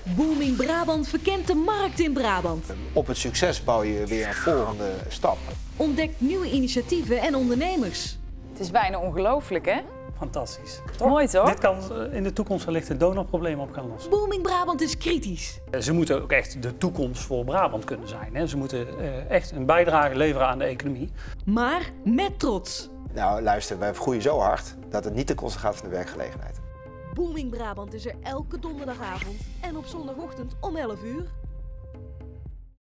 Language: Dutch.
Booming Brabant verkent de markt in Brabant. Op het succes bouw je weer een volgende stap. Ontdekt nieuwe initiatieven en ondernemers. Het is bijna ongelooflijk, hè? Fantastisch. Mooi, toch? Dit kan in de toekomst wellicht het donorprobleem op gaan lossen. Booming Brabant is kritisch. Ze moeten ook echt de toekomst voor Brabant kunnen zijn. Hè. Ze moeten echt een bijdrage leveren aan de economie. Maar met trots. Nou luister, wij groeien zo hard dat het niet ten koste gaat van de werkgelegenheid. Booming Brabant is er elke donderdagavond en op zondagochtend om 11 uur.